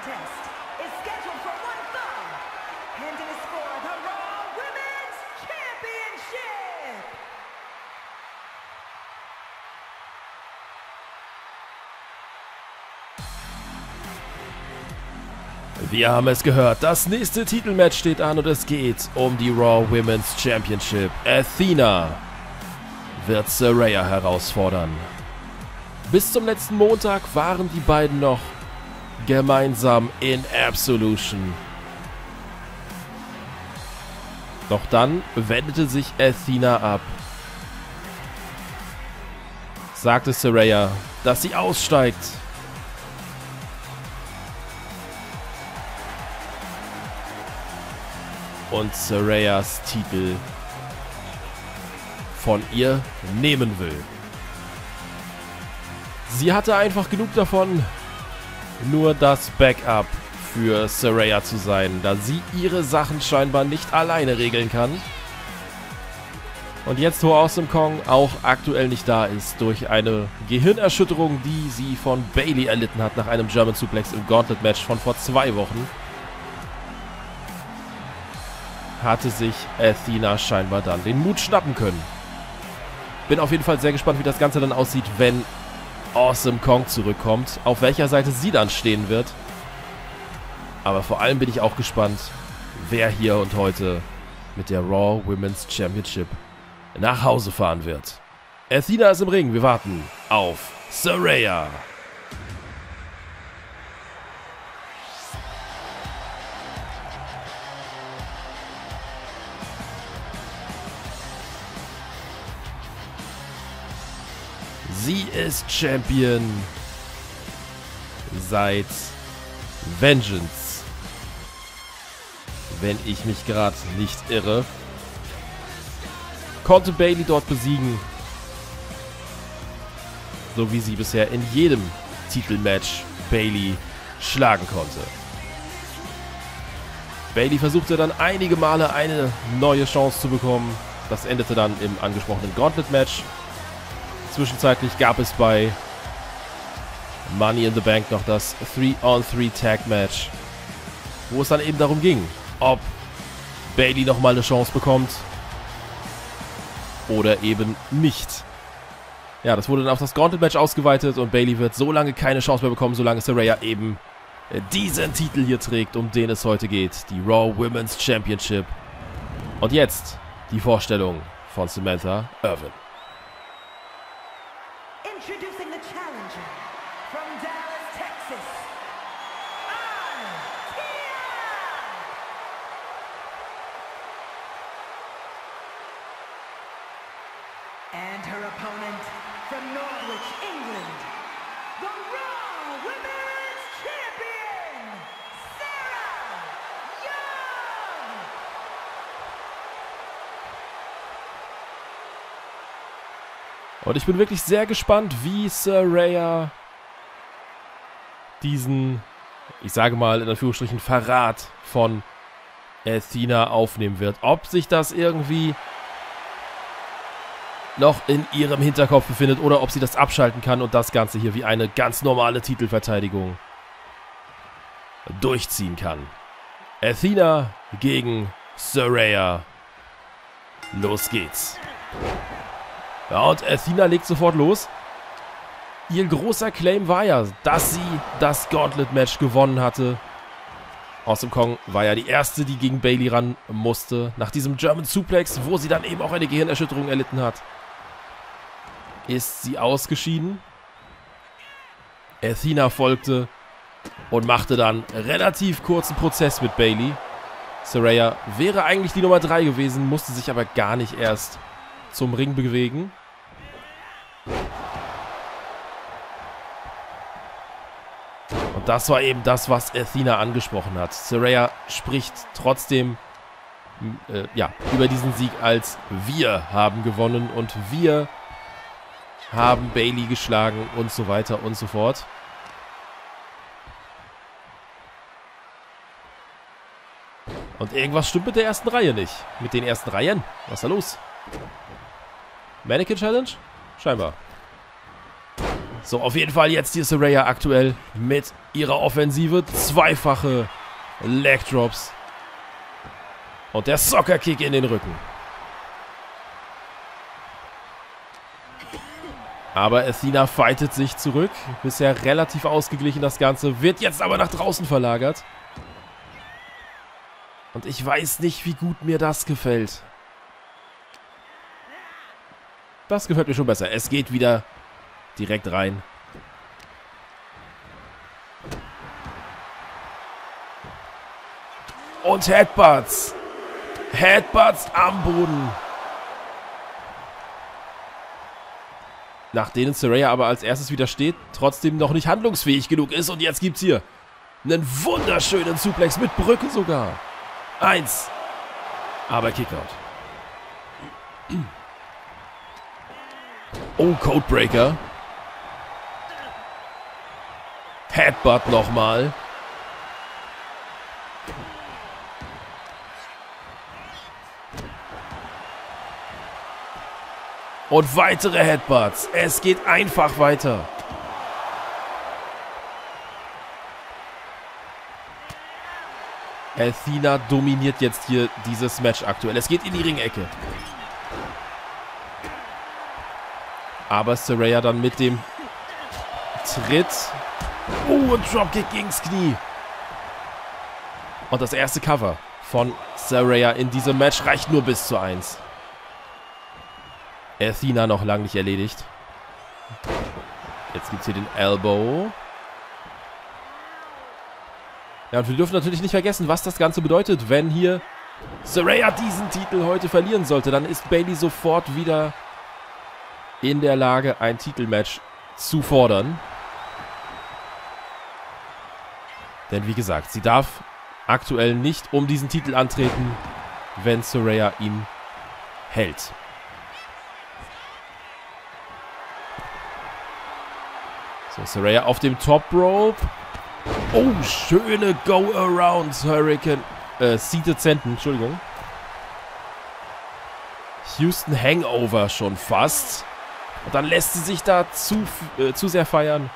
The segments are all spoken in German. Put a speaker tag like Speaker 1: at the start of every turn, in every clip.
Speaker 1: contest is scheduled for one fall, and it is for the Raw Women's Championship.
Speaker 2: Wir haben es gehört, das nächste Titelmatch steht an und es geht um die Raw Women's Championship. Athena wird Saraya herausfordern. Bis zum letzten Montag waren die beiden noch gemeinsam in Absolution. Doch dann wendete sich Athena ab, sagte Saraya, dass sie aussteigt. Und Sarayas Titel von ihr nehmen will. Sie hatte einfach genug davon, nur das Backup für Saraya zu sein, da sie ihre Sachen scheinbar nicht alleine regeln kann. Und jetzt, wo Awesome Kong auch aktuell nicht da ist, durch eine Gehirnerschütterung, die sie von Bayley erlitten hat nach einem German Suplex im Gauntlet-Match von vor 2 Wochen, hatte sich Athena scheinbar dann den Mut schnappen können. Bin auf jeden Fall sehr gespannt, wie das Ganze dann aussieht, wenn Awesome Kong zurückkommt, auf welcher Seite sie dann stehen wird. Aber vor allem bin ich auch gespannt, wer hier und heute mit der Raw Women's Championship nach Hause fahren wird. Athena ist im Ring, wir warten auf Saraya. Sie ist Champion seit Vengeance, wenn ich mich gerade nicht irre. Konnte Bayley dort besiegen, so wie sie bisher in jedem Titelmatch Bayley schlagen konnte. Bayley versuchte dann einige Male eine neue Chance zu bekommen. Das endete dann im angesprochenen Gauntlet-Match. Zwischenzeitlich gab es bei Money in the Bank noch das 3-on-3-Tag-Match, wo es dann eben darum ging, ob Bayley nochmal eine Chance bekommt oder eben nicht. Ja, das wurde dann auf das Gauntlet-Match ausgeweitet und Bayley wird so lange keine Chance mehr bekommen, solange Saraya eben diesen Titel hier trägt, um den es heute geht, die Raw Women's Championship. Und jetzt die Vorstellung von Samantha Irvin.
Speaker 1: Introducing the challenger from Dallas, Texas, Athena! And her opponent from Norwich, England, the Raw Women's Champion, Sarah Young!
Speaker 2: Und ich bin wirklich sehr gespannt, wie Saraya diesen, ich sage mal in Anführungsstrichen, Verrat von Athena aufnehmen wird. Ob sich das irgendwie noch in ihrem Hinterkopf befindet oder ob sie das abschalten kann und das Ganze hier wie eine ganz normale Titelverteidigung durchziehen kann. Athena gegen Saraya. Los geht's. Ja, und Athena legt sofort los. Ihr großer Claim war ja, dass sie das Gauntlet-Match gewonnen hatte. Awesome Kong war ja die erste, die gegen Bayley ran musste. Nach diesem German Suplex, wo sie dann eben auch eine Gehirnerschütterung erlitten hat, ist sie ausgeschieden. Athena folgte und machte dann relativ kurzen Prozess mit Bayley. Saraya wäre eigentlich die Nummer 3 gewesen, musste sich aber gar nicht erst zum Ring bewegen. Und das war eben das, was Athena angesprochen hat. Saraya spricht trotzdem über diesen Sieg als wir haben gewonnen und wir haben Bayley geschlagen und so weiter und so fort. Und irgendwas stimmt mit der ersten Reihe nicht. Mit den ersten Reihen. Was ist da los? Mannequin Challenge? Scheinbar. So, auf jeden Fall jetzt hier Saraya aktuell mit ihrer Offensive. Zweifache Leg Drops. Und der Soccer Kick in den Rücken. Aber Athena fightet sich zurück. Bisher relativ ausgeglichen das Ganze. Wird jetzt aber nach draußen verlagert. Und ich weiß nicht, wie gut mir das gefällt. Das gefällt mir schon besser. Es geht wieder direkt rein. Und Headbutts. Headbutts am Boden. Nach denen Saraya aber als erstes widersteht, trotzdem noch nicht handlungsfähig genug ist. Und jetzt gibt's hier einen wunderschönen Suplex mit Brücke sogar. 1. Aber Kickout. Oh, Codebreaker. Headbutt nochmal. Und weitere Headbutts. Es geht einfach weiter. Athena dominiert jetzt hier dieses Match aktuell. Es geht in die Ringecke. Aber Saraya dann mit dem Tritt. Oh, und Dropkick gegens Knie. Und das erste Cover von Saraya in diesem Match reicht nur bis zu 1. Athena noch lange nicht erledigt. Jetzt gibt es hier den Elbow. Ja, und wir dürfen natürlich nicht vergessen, was das Ganze bedeutet. Wenn hier Saraya diesen Titel heute verlieren sollte, dann ist Bayley sofort wieder in der Lage, ein Titelmatch zu fordern. Denn wie gesagt, sie darf aktuell nicht um diesen Titel antreten, wenn Saraya ihn hält. So, Saraya auf dem Top Rope. Oh, schöne Go-Around Hurricane. Seated Senton, Entschuldigung. Houston Hangover schon fast. Und dann lässt sie sich da zu sehr feiern.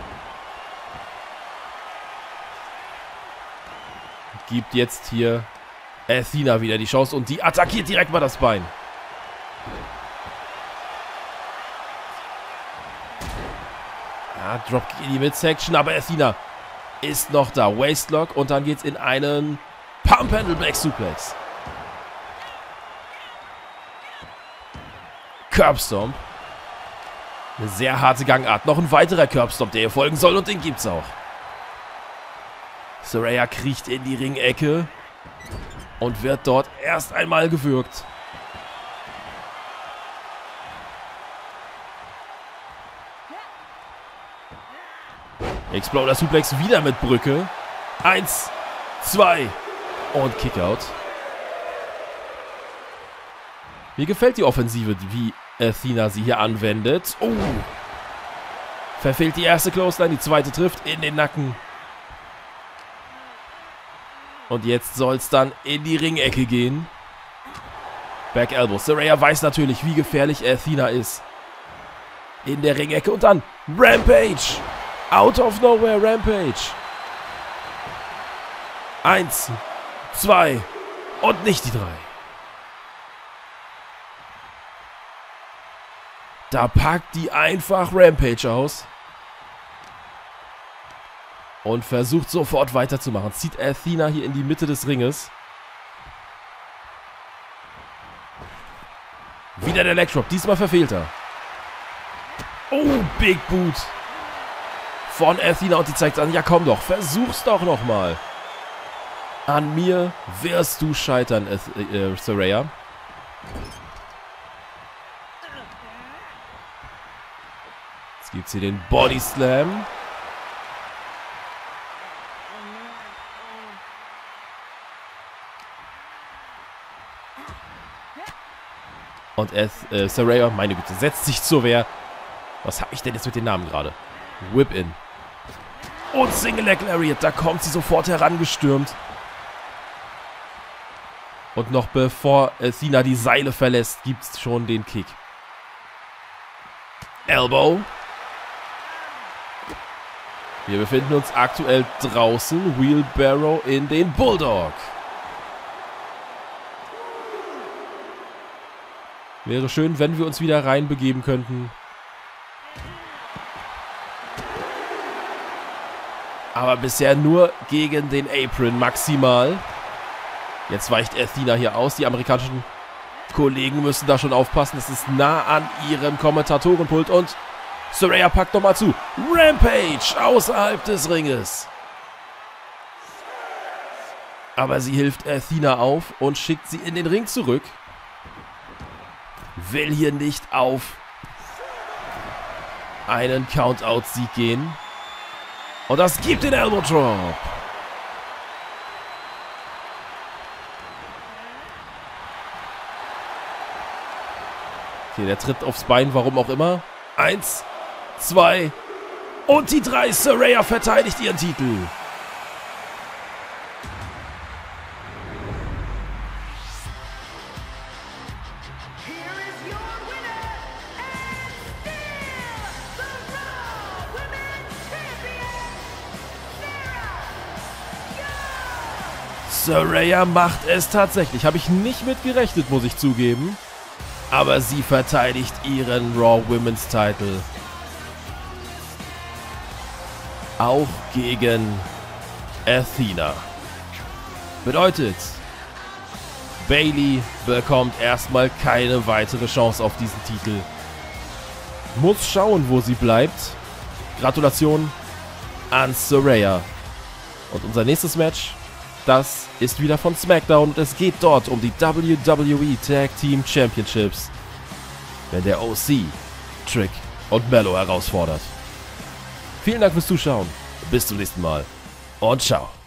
Speaker 2: Gibt jetzt hier Athena wieder die Chance und die attackiert direkt mal das Bein. Ja, Dropkick in die Midsection, aber Athena ist noch da. Waistlock und dann geht's in einen Pump Handle Back Suplex. Curbstomp. Eine sehr harte Gangart. Noch ein weiterer Curbstomp, der ihr folgen soll und den gibt's auch. Saraya kriecht in die Ringecke und wird dort erst einmal gewürgt. Exploder Suplex wieder mit Brücke. 1, 2 und Kickout. Mir gefällt die Offensive, wie Athena sie hier anwendet. Oh! Verfehlt die erste Clothesline, die zweite trifft in den Nacken. Und jetzt soll es dann in die Ringecke gehen. Back Elbow. Saraya weiß natürlich, wie gefährlich Athena ist. In der Ringecke und dann Rampage. Out of nowhere Rampage. 1, 2 und nicht die 3. Da packt die einfach Rampage aus. Und versucht sofort weiterzumachen. Zieht Athena hier in die Mitte des Ringes. Wieder der Leg Drop. Diesmal verfehlt er. Oh, Big Boot. Von Athena und die zeigt an. Ja, komm doch. Versuch's doch nochmal. An mir wirst du scheitern, Saraya. Jetzt gibt's hier den Body Slam. Und Saraya, meine Güte, setzt sich zur Wehr. Was habe ich denn jetzt mit den Namen gerade? Whip-In. Und Single Leg Lariat, da kommt sie sofort herangestürmt. Und noch bevor Athena die Seile verlässt, gibt es schon den Kick. Elbow. Wir befinden uns aktuell draußen. Wheelbarrow in den Bulldog. Wäre schön, wenn wir uns wieder reinbegeben könnten. Aber bisher nur gegen den Apron maximal. Jetzt weicht Athena hier aus. Die amerikanischen Kollegen müssen da schon aufpassen. Das ist nah an ihrem Kommentatorenpult. Und Saraya packt nochmal zu. Rampage außerhalb des Ringes. Aber sie hilft Athena auf und schickt sie in den Ring zurück. Will hier nicht auf einen Countout-Sieg gehen. Und das gibt den Elbow Drop. Okay, der tritt aufs Bein, warum auch immer. 1, 2 und die 3. Saraya verteidigt ihren Titel. Saraya macht es tatsächlich. Habe ich nicht mit gerechnet, muss ich zugeben. Aber sie verteidigt ihren Raw Women's Title. Auch gegen Athena. Bedeutet, Bayley bekommt erstmal keine weitere Chance auf diesen Titel. Muss schauen, wo sie bleibt. Gratulation an Saraya. Und unser nächstes Match, das ist wieder von SmackDown und es geht dort um die WWE Tag Team Championships, wenn der OC Trick und Mello herausfordert. Vielen Dank fürs Zuschauen, bis zum nächsten Mal und ciao.